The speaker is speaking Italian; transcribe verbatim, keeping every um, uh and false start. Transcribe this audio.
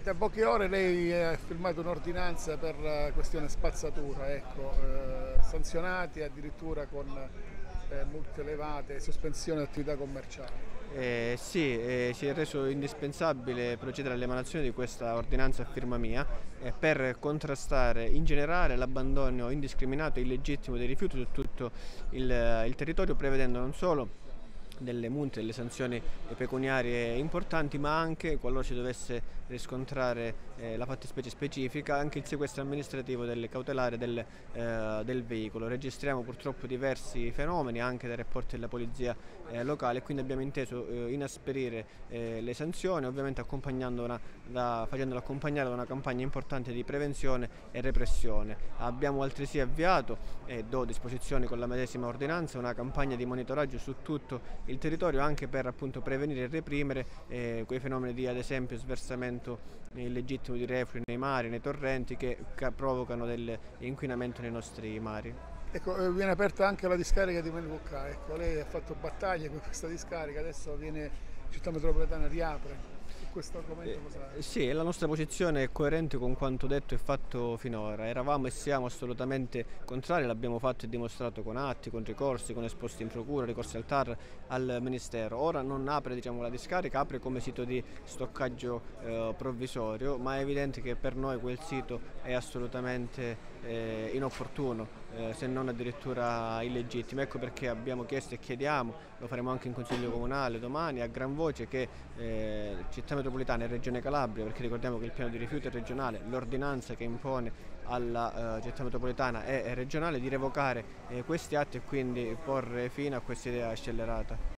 Da poche ore lei ha firmato un'ordinanza per la questione spazzatura, ecco, eh, sanzionati addirittura con eh, multe elevate, sospensione di attività commerciali. Eh, sì, eh, si è reso indispensabile procedere all'emanazione di questa ordinanza a firma mia eh, per contrastare in generale l'abbandono indiscriminato e illegittimo dei rifiuti su tutto il, il territorio, prevedendo non solo delle multe, delle sanzioni pecuniarie importanti, ma anche, qualora si dovesse riscontrare eh, la fattispecie specifica, anche il sequestro amministrativo del cautelare del, eh, del veicolo. Registriamo purtroppo diversi fenomeni anche dai rapporti della polizia eh, locale, quindi abbiamo inteso eh, inasperire eh, le sanzioni, ovviamente accompagnandola da, facendola accompagnare da una campagna importante di prevenzione e repressione. Abbiamo altresì avviato e do disposizioni con la medesima ordinanza una campagna di monitoraggio su tutto il territorio, anche per appunto prevenire e reprimere eh, quei fenomeni di, ad esempio, sversamento illegittimo di reflui nei mari, nei torrenti, che, che provocano dell'inquinamento nei nostri mari. Ecco, eh, viene aperta anche la discarica di Menlucca, ecco, lei ha fatto battaglie con questa discarica, adesso viene Città Metropolitana riapre. Su questo argomento cosa... Eh, sì, la nostra posizione è coerente con quanto detto e fatto finora. Eravamo e siamo assolutamente contrari, l'abbiamo fatto e dimostrato con atti, con ricorsi, con esposti in procura, ricorsi al T A R, al Ministero. Ora non apre, diciamo, la discarica, apre come sito di stoccaggio eh, provvisorio, ma è evidente che per noi quel sito è assolutamente eh, inopportuno, eh, se non addirittura illegittimo. Ecco perché abbiamo chiesto e chiediamo, lo faremo anche in Consiglio Comunale domani, a gran voce, che eh, Città Metropolitana e Regione Calabria, perché ricordiamo che il piano di rifiuti è regionale, l'ordinanza che impone alla eh, Città Metropolitana è regionale, di revocare eh, questi atti e quindi porre fine a questa idea scellerata.